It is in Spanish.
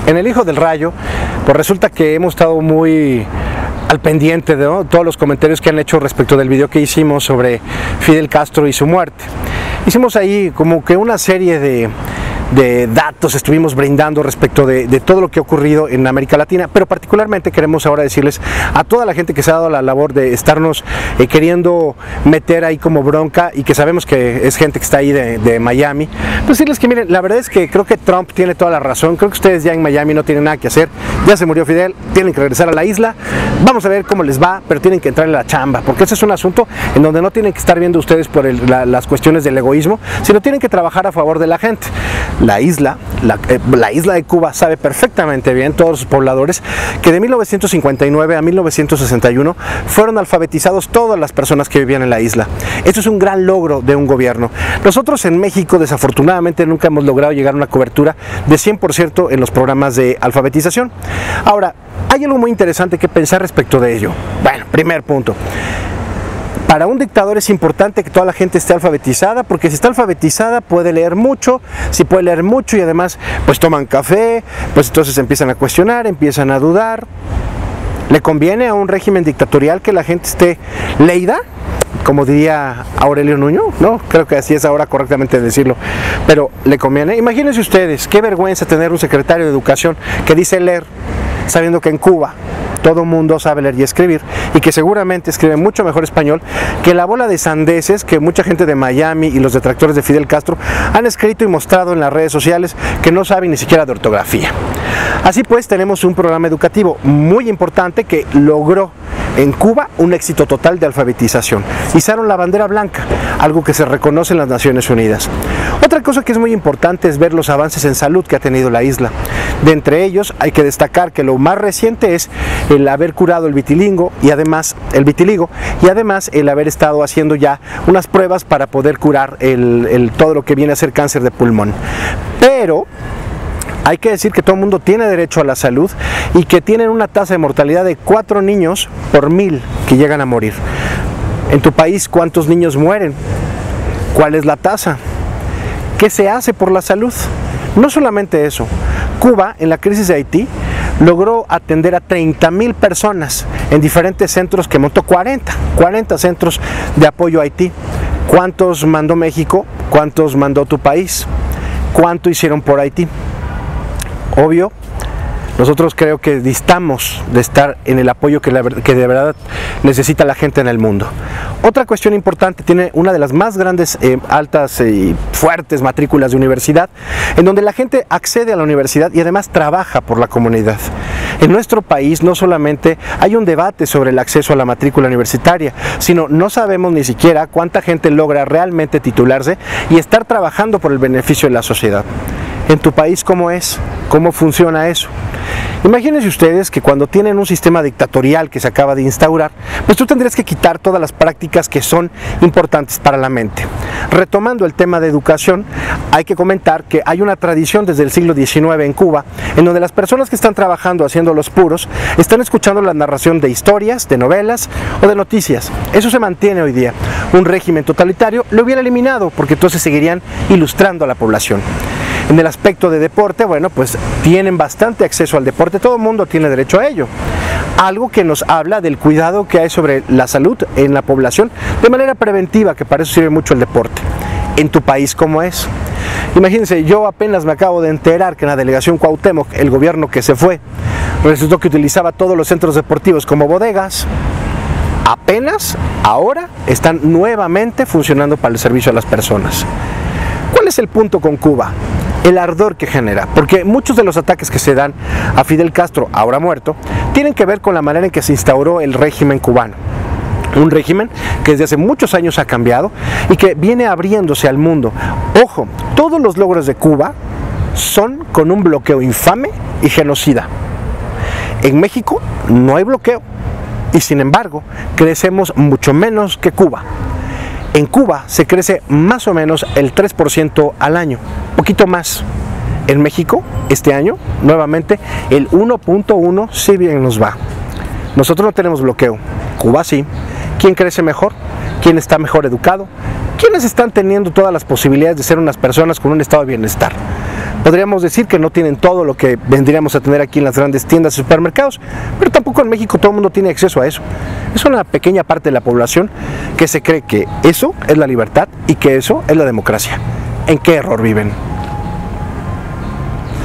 En El Hijo del Rayo, pues resulta que hemos estado muy al pendiente de todos los comentarios que han hecho respecto del video que hicimos sobre Fidel Castro y su muerte. Hicimos ahí como que una serie de datos estuvimos brindando respecto de todo lo que ha ocurrido en América Latina, pero particularmente queremos ahora decirles a toda la gente que se ha dado la labor de estarnos queriendo meter ahí como bronca, y que sabemos que es gente que está ahí de Miami, pues decirles que miren, la verdad es que creo que Trump tiene toda la razón. Creo que ustedes ya en Miami no tienen nada que hacer, ya se murió Fidel, tienen que regresar a la isla, vamos a ver cómo les va, pero tienen que entrar en la chamba, porque ese es un asunto en donde no tienen que estar viendo ustedes por las cuestiones del egoísmo, sino tienen que trabajar a favor de la gente. La isla de Cuba sabe perfectamente bien, todos sus pobladores, que de 1959 a 1961 fueron alfabetizados todas las personas que vivían en la isla. Esto es un gran logro de un gobierno. Nosotros en México desafortunadamente nunca hemos logrado llegar a una cobertura de 100% en los programas de alfabetización. Ahora, hay algo muy interesante que pensar respecto de ello. Bueno, primer punto. Para un dictador es importante que toda la gente esté alfabetizada, porque si está alfabetizada puede leer mucho, si puede leer mucho y además pues toman café, pues entonces empiezan a cuestionar, empiezan a dudar. ¿Le conviene a un régimen dictatorial que la gente esté leída? Como diría Aurelio Nuño, ¿no? Creo que así es ahora correctamente decirlo, pero ¿le conviene? Imagínense ustedes, qué vergüenza tener un secretario de Educación que dice leer, sabiendo que en Cuba todo el mundo sabe leer y escribir, y que seguramente escribe mucho mejor español que la bola de sandeces que mucha gente de Miami y los detractores de Fidel Castro han escrito y mostrado en las redes sociales, que no saben ni siquiera de ortografía. Así pues, tenemos un programa educativo muy importante que logró en Cuba un éxito total de alfabetización. Izaron la bandera blanca, algo que se reconoce en las Naciones Unidas. Otra cosa que es muy importante es ver los avances en salud que ha tenido la isla. De entre ellos hay que destacar que lo más reciente es el haber curado el vitiligo y además el haber estado haciendo ya unas pruebas para poder curar todo lo que viene a ser cáncer de pulmón. Pero hay que decir que todo el mundo tiene derecho a la salud y que tienen una tasa de mortalidad de 4 niños por 1000 que llegan a morir. En tu país, ¿cuántos niños mueren? ¿Cuál es la tasa? ¿Qué se hace por la salud? No solamente eso, Cuba en la crisis de Haití logró atender a 30,000 personas en diferentes centros que montó, 40 centros de apoyo a Haití. ¿Cuántos mandó México? ¿Cuántos mandó tu país? ¿Cuánto hicieron por Haití? Obvio, nosotros creo que distamos de estar en el apoyo que de verdad necesita la gente en el mundo. Otra cuestión importante, tiene una de las más grandes, altas y fuertes matrículas de universidad, en donde la gente accede a la universidad y además trabaja por la comunidad. En nuestro país no solamente hay un debate sobre el acceso a la matrícula universitaria, sino no sabemos ni siquiera cuánta gente logra realmente titularse y estar trabajando por el beneficio de la sociedad. ¿En tu país cómo es? ¿Cómo funciona eso? Imagínense ustedes que cuando tienen un sistema dictatorial que se acaba de instaurar, pues tú tendrías que quitar todas las prácticas que son importantes para la mente. Retomando el tema de educación, hay que comentar que hay una tradición desde el siglo XIX en Cuba, en donde las personas que están trabajando haciendo los puros, están escuchando la narración de historias, de novelas o de noticias. Eso se mantiene hoy día. Un régimen totalitario lo hubiera eliminado, porque entonces seguirían ilustrando a la población. En el aspecto de deporte, bueno, pues tienen bastante acceso al deporte, todo el mundo tiene derecho a ello. Algo que nos habla del cuidado que hay sobre la salud en la población de manera preventiva, que para eso sirve mucho el deporte. ¿En tu país cómo es? Imagínense, yo apenas me acabo de enterar que en la delegación Cuauhtémoc, el gobierno que se fue, resultó que utilizaba todos los centros deportivos como bodegas. Apenas ahora están nuevamente funcionando para el servicio a las personas. ¿Cuál es el punto con Cuba? El ardor que genera, porque muchos de los ataques que se dan a Fidel Castro, ahora muerto, tienen que ver con la manera en que se instauró el régimen cubano. Un régimen que desde hace muchos años ha cambiado y que viene abriéndose al mundo. Ojo, todos los logros de Cuba son con un bloqueo infame y genocida. En México no hay bloqueo y sin embargo crecemos mucho menos que Cuba. En Cuba se crece más o menos el 3% al año, poquito más. En México, este año, nuevamente, el 1.1 si bien nos va. Nosotros no tenemos bloqueo, Cuba sí. ¿Quién crece mejor? ¿Quién está mejor educado? ¿Quiénes están teniendo todas las posibilidades de ser unas personas con un estado de bienestar? Podríamos decir que no tienen todo lo que vendríamos a tener aquí en las grandes tiendas y supermercados, pero tampoco en México todo el mundo tiene acceso a eso. Es una pequeña parte de la población que se cree que eso es la libertad y que eso es la democracia. ¿En qué error viven?